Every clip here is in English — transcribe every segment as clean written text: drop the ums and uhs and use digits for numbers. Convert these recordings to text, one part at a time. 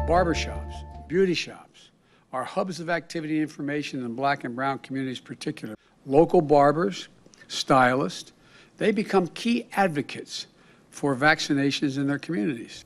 Barbershops, beauty shops are hubs of activity and information in Black and brown communities in particular. Local barbers, stylists, they become key advocates for vaccinations in their communities.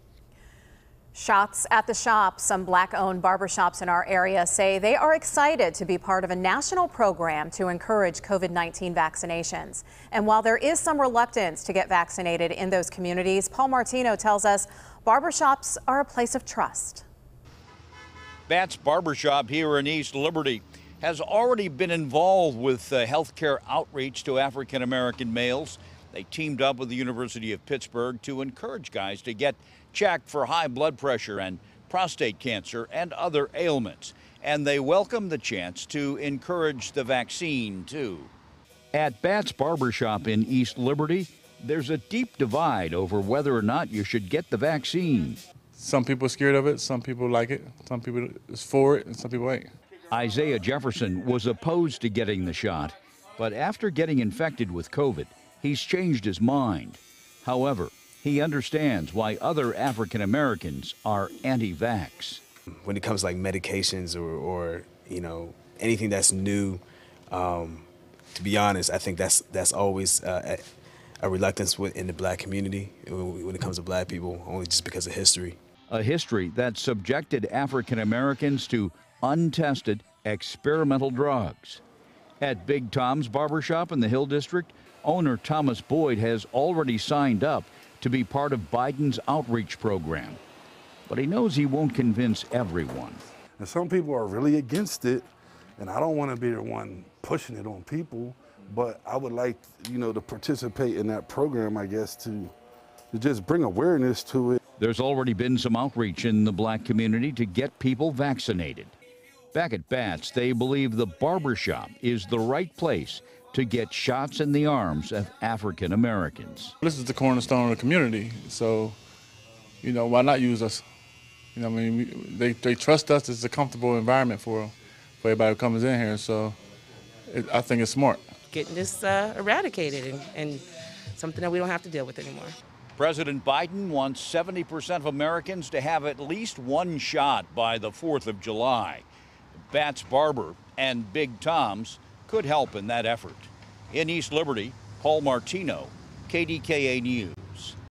Shots at the Shop, some Black-owned barbershops in our area say they are excited to be part of a national program to encourage COVID-19 vaccinations. And while there is some reluctance to get vaccinated in those communities, Paul Martino tells us barbershops are a place of trust. Bat's Barbershop here in East Liberty has already been involved with healthcare outreach to African-American males. They teamed up with the University of Pittsburgh to encourage guys to get checked for high blood pressure and prostate cancer and other ailments. And they welcome the chance to encourage the vaccine, too. At Bat's Barbershop in East Liberty, there's a deep divide over whether or not you should get the vaccine. Some people are scared of it, some people like it, some people is for it, and some people ain't. Isaiah Jefferson was opposed to getting the shot, but after getting infected with COVID, he's changed his mind. However, he understands why other African Americans are anti-vax. When it comes to like medications or you know, anything that's new, to be honest, I think that's always a reluctance in the Black community when it comes to Black people, only just because of history. A history that subjected African Americans to untested experimental drugs. At Big Tom's Barbershop in the Hill District, owner Thomas Boyd has already signed up to be part of Biden's outreach program. But he knows he won't convince everyone. And some people are really against it, and I don't want to be the one pushing it on people, but I would like, you know, to participate in that program, I guess, to just bring awareness to it. There's already been some outreach in the Black community to get people vaccinated. Back at Bat's, they believe the barbershop is the right place to get shots in the arms of African Americans. This is the cornerstone of the community, so, you know, why not use us? You know, I mean, they trust us. It's a comfortable environment for everybody who comes in here, so I think it's smart. Getting this eradicated and something that we don't have to deal with anymore. President Biden wants 70% of Americans to have at least one shot by the 4th of July. Bat's Barber and Big Tom's could help in that effort. In East Liberty, Paul Martino, KDKA News.